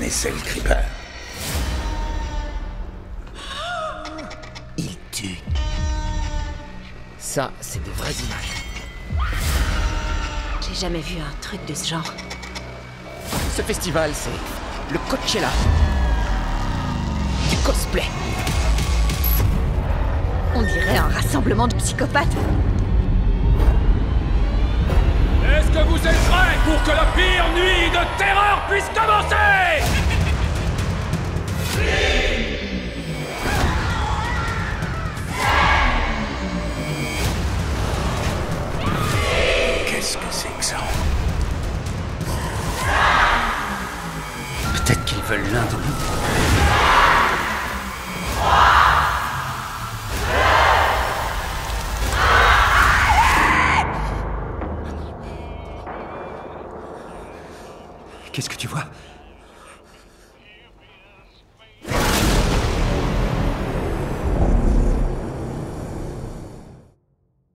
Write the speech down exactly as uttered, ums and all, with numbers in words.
connaissais le Creeper. Il tue. Ça, c'est des vraies images. J'ai jamais vu un truc de ce genre. Ce festival, c'est le Coachella du cosplay. On dirait un rassemblement de psychopathes. Est-ce que vous êtes prêts pour que la pire nuit de terreur puisse commencer? Qu'est-ce que c'est que ça? Peut-être qu'ils veulent l'un de nous. Qu'est-ce que tu vois?